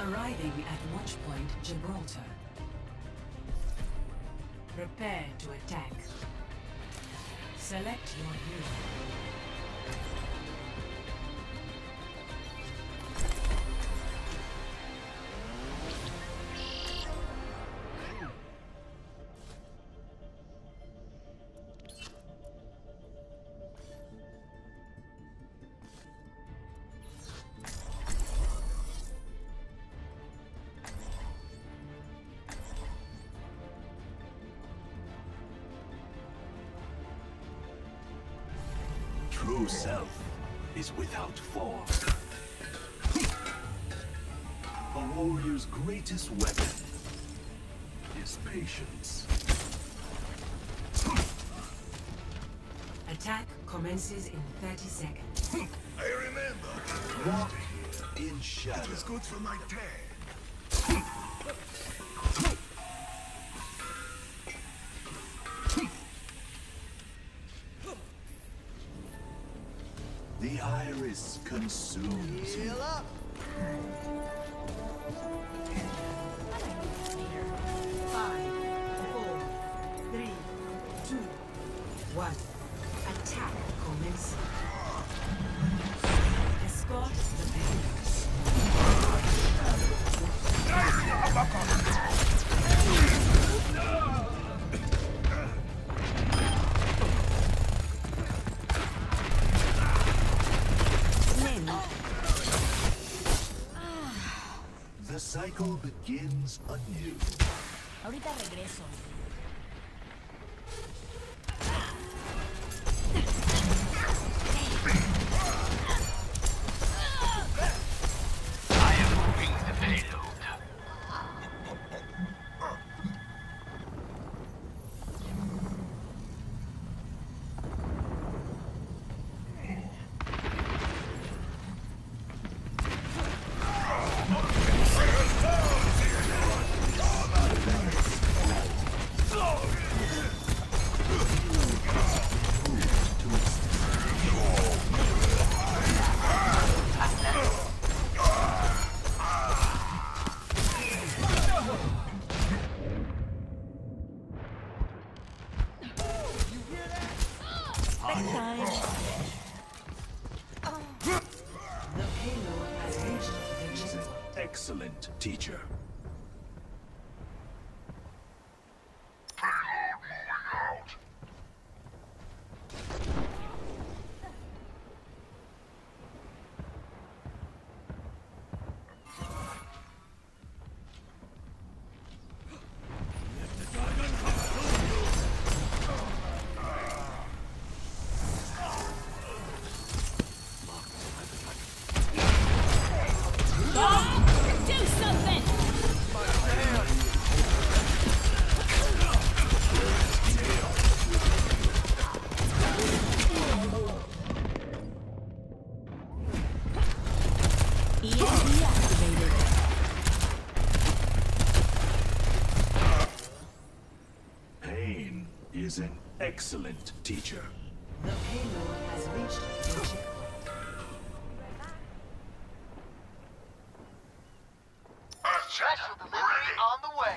Arriving at watchpoint Gibraltar. Prepare to attack. Select your hero. True self is without form. A warrior's greatest weapon is patience. Attack commences in 30 seconds. I remember. Walk in shadow. It was good for my dad. The iris consumes you. Heal up! 5, 4, 3, 2, 1. Attack commencing. Escort the payloads. The cycle begins anew. Ahorita regreso. I am moving the payload. The payload has reached the Gibraltar. Excellent teacher. Do something! EMP activated. Pain is an excellent teacher. The payload has reached the Gibraltar. Special delivery on the way.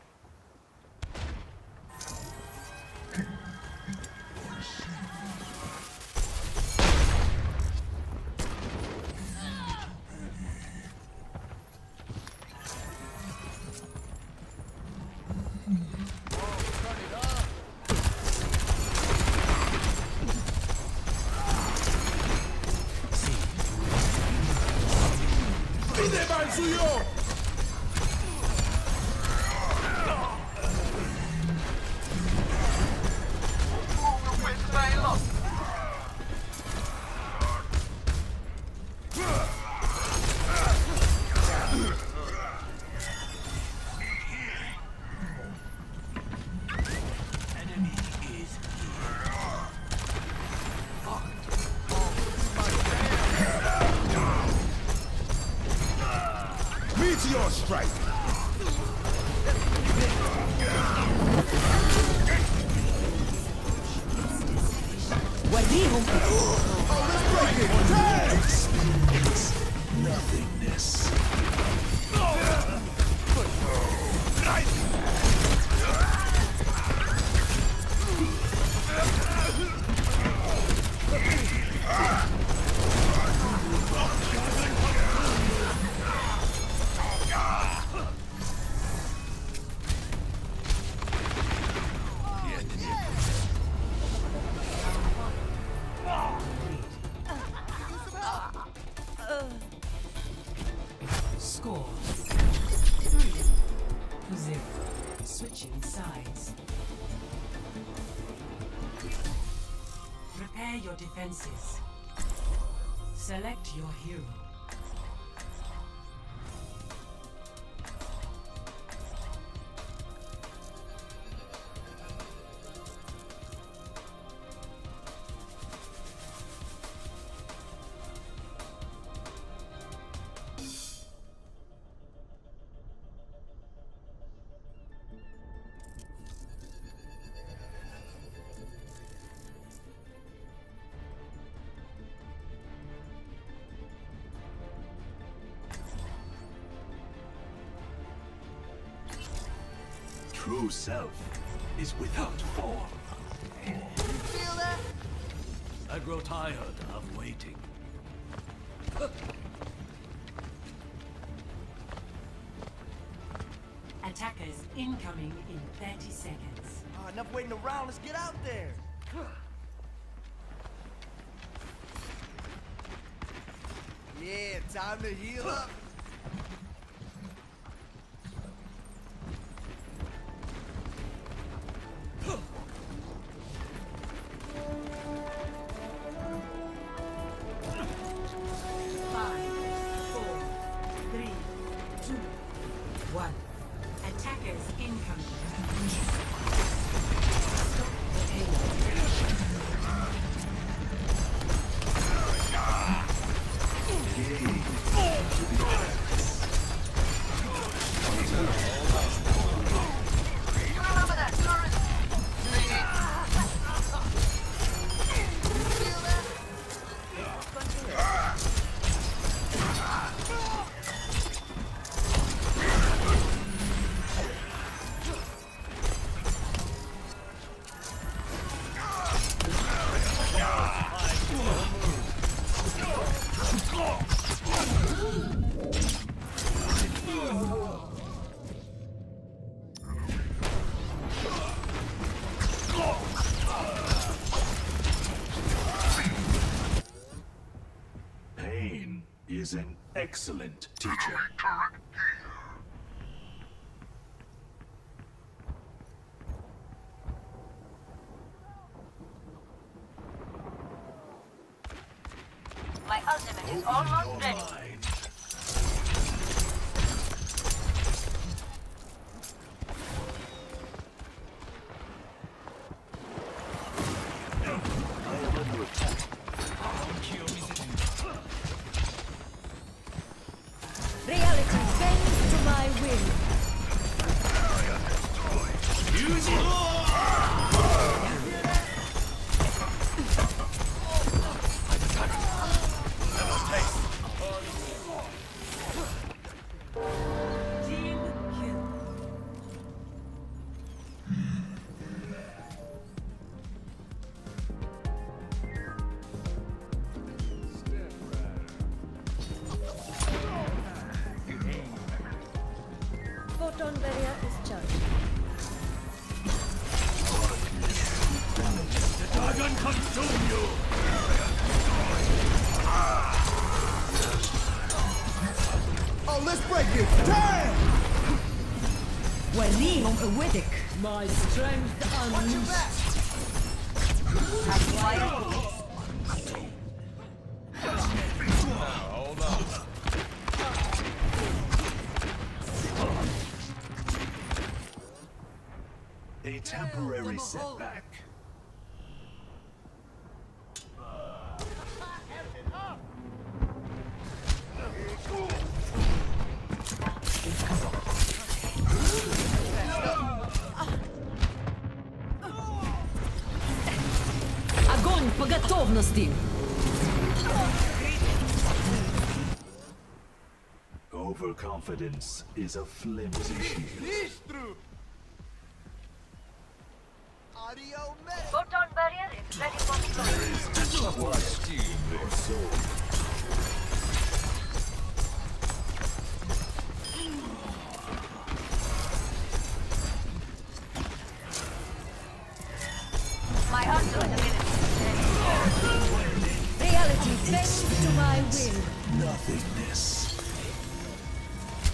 Meteor strike! Guardijo. Oh, let's break it! Tag! Experience nothingness. Score 3-0. Switching sides. Prepare your defenses. Select your hero. True self is without form. Feel that? I grow tired of waiting. Attackers incoming in 30 seconds. Enough waiting around. Let's get out there. Yeah, time to heal up. Five, four, three, two, one. Attackers incoming. Stop the payload. Remember that turret? Feel that? Pain is an excellent teacher. My ultimate is almost ready. Mine. I am under attack. Reality bends to my will. Team kill. Photon barrier is charged. The dragon consume you! Oh, let's break it! Damn! Walim Awedic. My strength Watch your back. A temporary setback. Огонь по готовности. Overconfidence is a flimsy shield. Audio medic. Photon barrier is ready for deployment. What steam their soul? My ultimate ability. Reality bends to my will. Nothingness.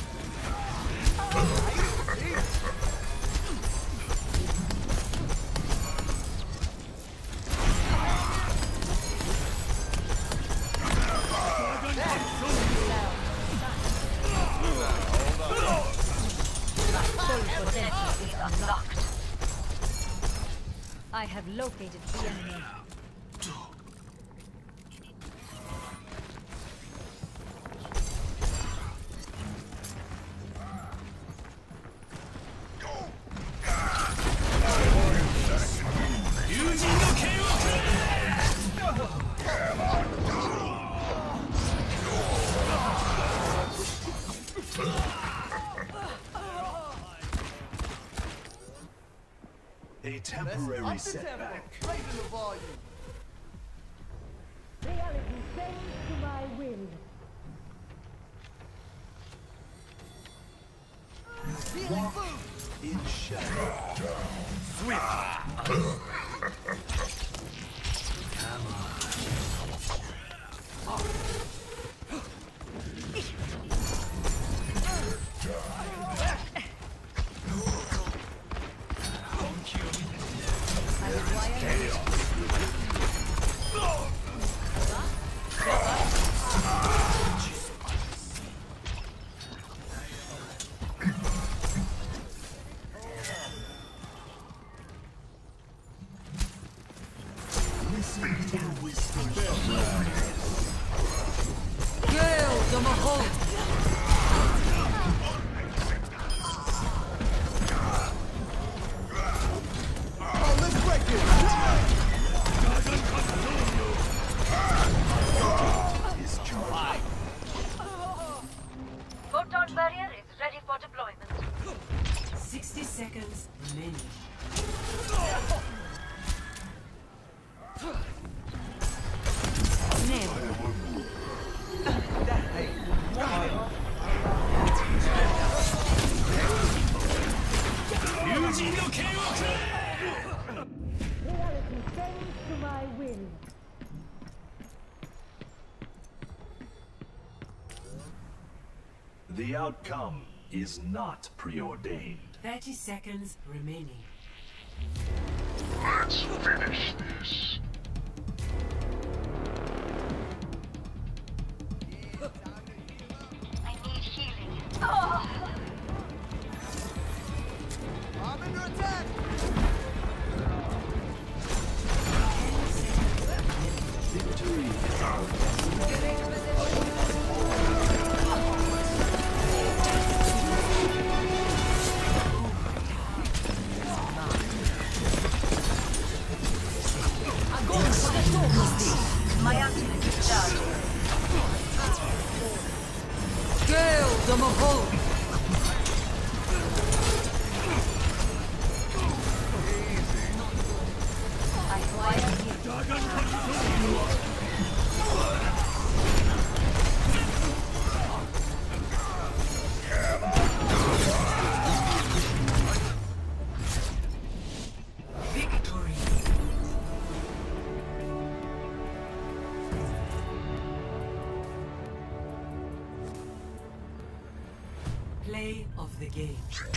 I have located the enemy. A temporary setback. Raising the volume. Reality bends to my will. In shadow. Oh, let's break it. Photon barrier is ready for deployment. 60 seconds remaining. Reality bends to my will. The outcome is not preordained. 30 seconds remaining. Let's finish this. I need healing. Oh! I'm under attack. Victory is ours. My ultimate is charged. I fire here. Victory. Play of the game.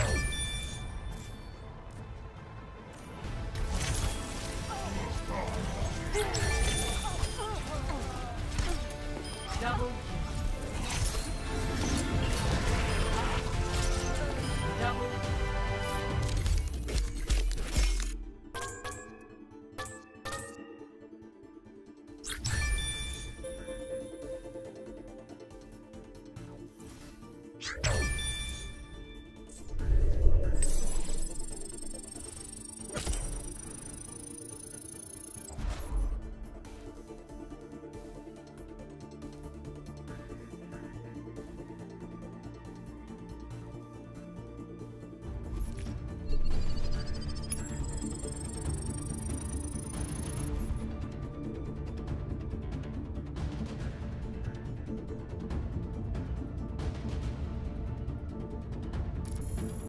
Double kill. Double.